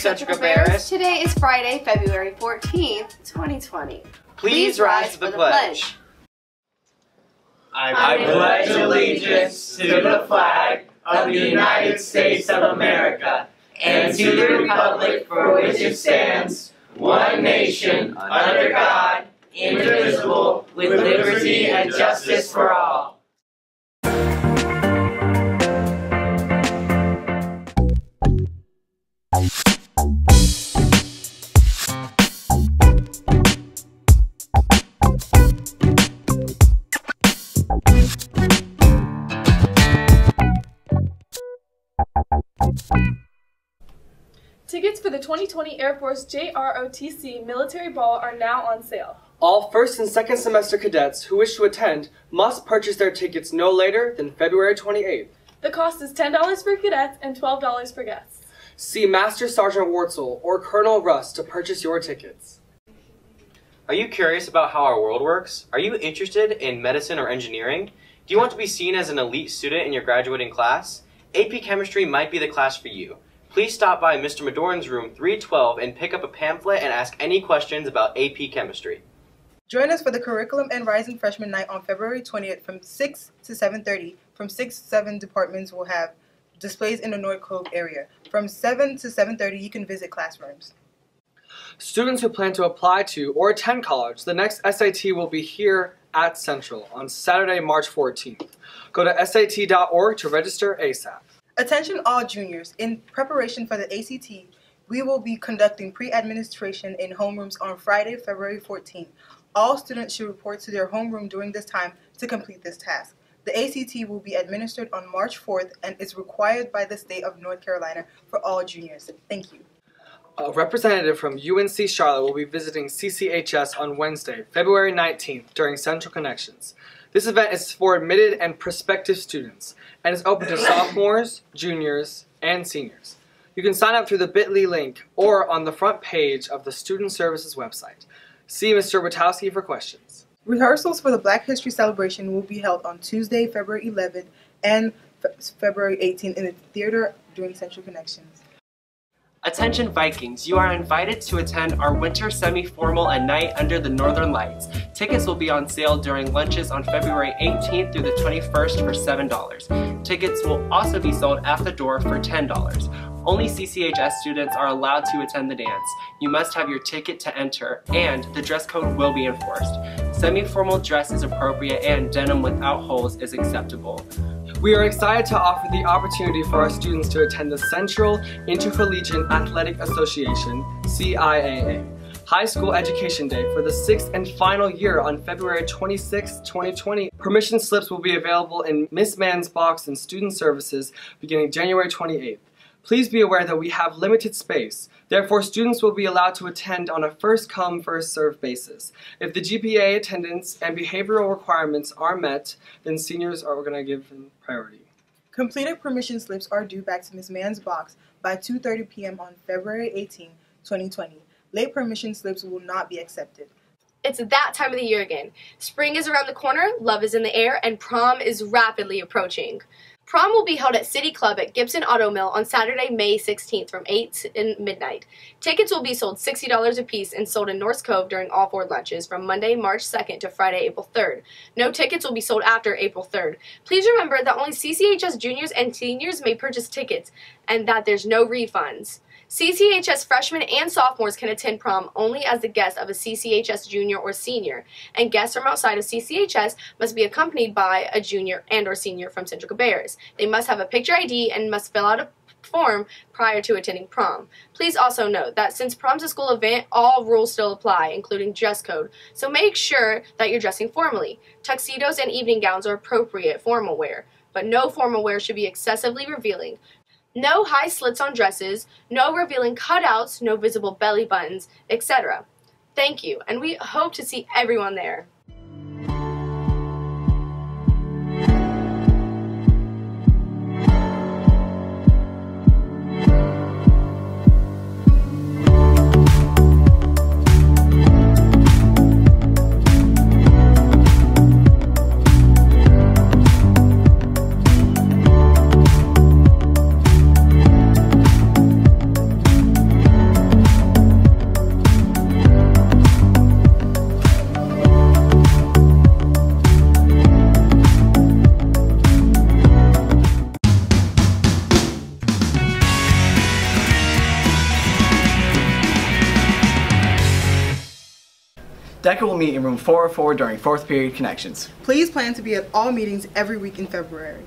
Central Cabarrus. Today is Friday, February 14th, 2020. Please rise to the pledge. I pledge allegiance to the flag of the United States of America and to the republic for which it stands, one nation, under God, indivisible, with liberty and justice for all. Tickets for the 2020 Air Force JROTC Military Ball are now on sale. All first and second semester cadets who wish to attend must purchase their tickets no later than February 28th. The cost is $10 for cadets and $12 for guests. See Master Sergeant Wartzel or Colonel Russ to purchase your tickets. Are you curious about how our world works? Are you interested in medicine or engineering? Do you want to be seen as an elite student in your graduating class? AP Chemistry might be the class for you. Please stop by Mr. Madorn's room 312 and pick up a pamphlet and ask any questions about AP Chemistry. Join us for the Curriculum and Rising Freshman Night on February 20th from 6 to 7:30. From 6 to 7 departments will have displays in the North Cove area. From 7 to 7:30 you can visit classrooms. Students who plan to apply to or attend college, the next SAT will be here at Central on Saturday, March 14th. Go to SAT.org to register ASAP. Attention all juniors. In preparation for the ACT, we will be conducting pre-administration in homerooms on Friday, February 14th. All students should report to their homeroom during this time to complete this task. The ACT will be administered on March 4th and is required by the state of North Carolina for all juniors. Thank you. A representative from UNC Charlotte will be visiting CCHS on Wednesday, February 19th during Central Connections. This event is for admitted and prospective students and is open to sophomores, juniors, and seniors. You can sign up through the bit.ly link or on the front page of the Student Services website. See Mr. Witowski for questions. Rehearsals for the Black History Celebration will be held on Tuesday, February 11th and February 18th in the theater during Central Connections. Attention Vikings, you are invited to attend our winter semi-formal at night under the Northern Lights. Tickets will be on sale during lunches on February 18th through the 21st for $7. Tickets will also be sold at the door for $10. Only CCHS students are allowed to attend the dance. You must have your ticket to enter, and the dress code will be enforced. Semi-formal dress is appropriate and denim without holes is acceptable. We are excited to offer the opportunity for our students to attend the Central Intercollegiate Athletic Association, CIAA, High School Education Day for the 6th and final year on February 26, 2020. Permission slips will be available in Miss Mann's box in Student Services beginning January 28th. Please be aware that we have limited space. Therefore, students will be allowed to attend on a first-come, first-served basis. If the GPA attendance and behavioral requirements are met, then seniors are going to give them priority. Completed permission slips are due back to Ms. Mann's box by 2:30 p.m. on February 18, 2020. Late permission slips will not be accepted. It's that time of the year again. Spring is around the corner, love is in the air, and prom is rapidly approaching. Prom will be held at City Club at Gibson Auto Mill on Saturday, May 16th from 8 to midnight. Tickets will be sold $60 apiece and sold in North Cove during all 4 lunches from Monday, March 2nd to Friday, April 3rd. No tickets will be sold after April 3rd. Please remember that only CCHS juniors and seniors may purchase tickets and that there's no refunds. CCHS freshmen and sophomores can attend prom only as the guest of a CCHS junior or senior, and guests from outside of CCHS must be accompanied by a junior and or senior from Central Cabarrus. They must have a picture ID and must fill out a form prior to attending prom. Please also note that since prom's a school event, all rules still apply, including dress code, so make sure that you're dressing formally. Tuxedos and evening gowns are appropriate formal wear, but no formal wear should be excessively revealing. No high slits on dresses, no revealing cutouts, no visible belly buttons, etc. Thank you, and we hope to see everyone there. DECA will meet in room 404 during 4th period connections. Please plan to be at all meetings every week in February.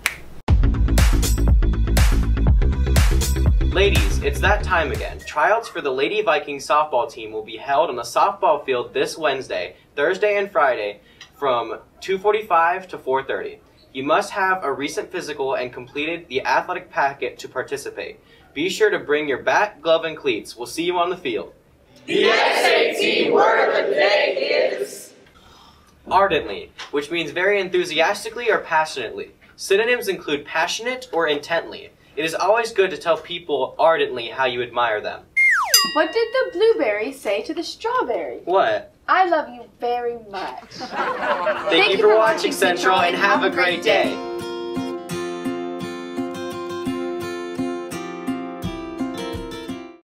Ladies, it's that time again. Tryouts for the Lady Vikings softball team will be held on the softball field this Wednesday, Thursday, and Friday from 2:45 to 4:30. You must have a recent physical and completed the athletic packet to participate. Be sure to bring your bat, glove, and cleats. We'll see you on the field. The SAT word of the day is Ardently, which means very enthusiastically or passionately. Synonyms include passionate or intently. It is always good to tell people ardently how you admire them. What did the blueberry say to the strawberry? What? I love you very much. Thank you for watching Central and have a great day.